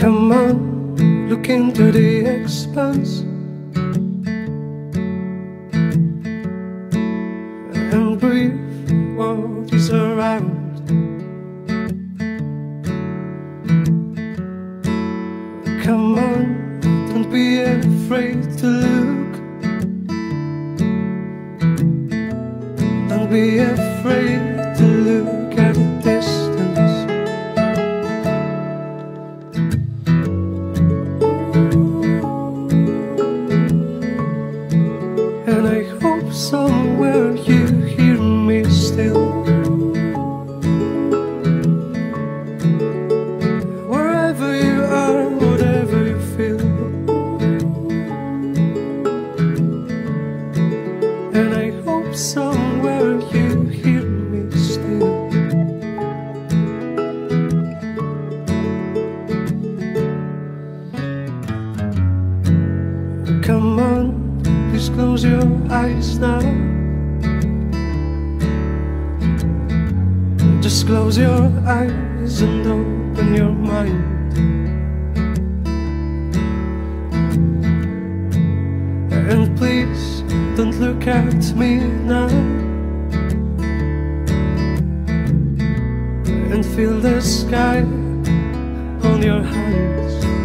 Come on, look into the expanse and breathe what is around. Come on, don't be afraid to look. Don't be afraid to look at a distance. And I hope somewhere you hear me still. Wherever you are, whatever you feel. And I hope somewhere you hear me still. Come on, please close your eyes now. Just close your eyes and open your mind. And please don't look at me now. And feel the sky on your hands.